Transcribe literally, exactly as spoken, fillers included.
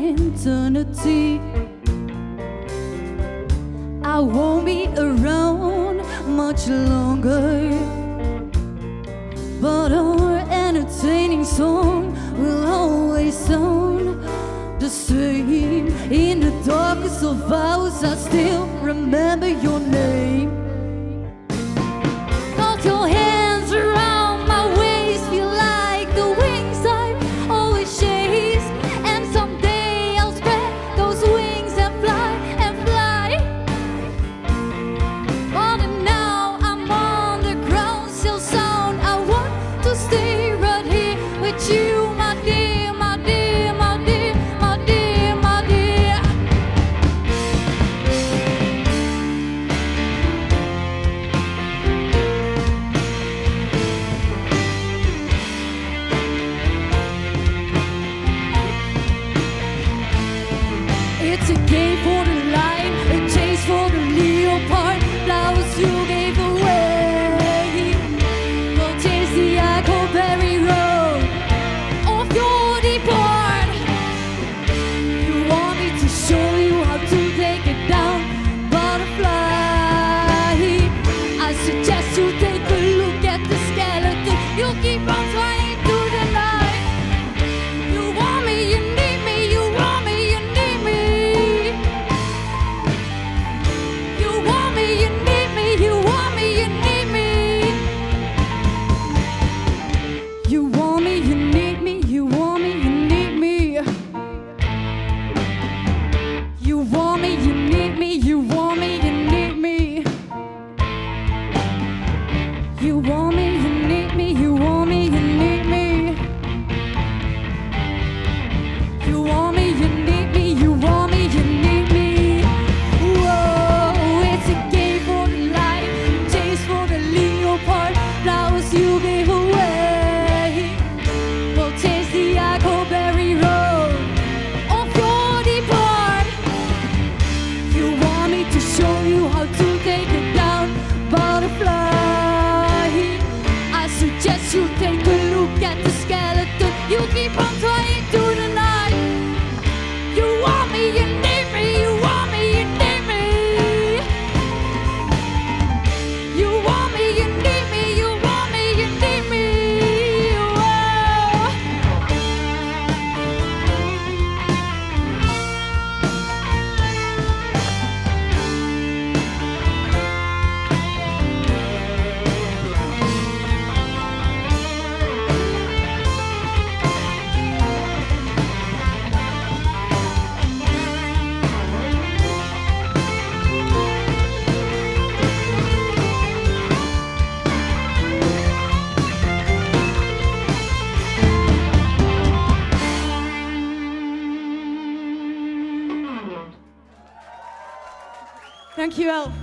eternity. I won't be around much longer, but our entertaining song will always sound the same. In the darkest of hours, I still remember your name. Got your hands around my waist, feel like the wings I've always chased. And someday I'll spread those wings and fly and fly. But now I'm on the ground, still sound. I want to stay right here with you, my dear, my dear, my dear, my dear, my dear. It's a game for the lion, a chase for the leopard. Flowers you gave away. We'll chase the Huckleberry Road of your depart. You want me to show you how to take it down, butterfly. I suggest you take a look at the skeleton. You keep on flying through the night. You want me, you need me, you want me, you need me. You want me, you need me, you want me, you need me. You want me, you need me, you want me, you need me. You want me, you need me, you want me, you need me. You want me, you need me, you want me, you need me. You want me, you need me, you want me, you need me. Whoa, it's a game for the lion, chase for the leopard. Flowers you gave away. We'll chase the Huckleberry Road of your depart. You want me to show you how to take it down, butterfly. I suggest you take a look at the skeleton. You keep on flying through the night. You want me, you need me, you want me, you need me. You want me, you need me, you want me, you need me. Whoa. Dankjewel.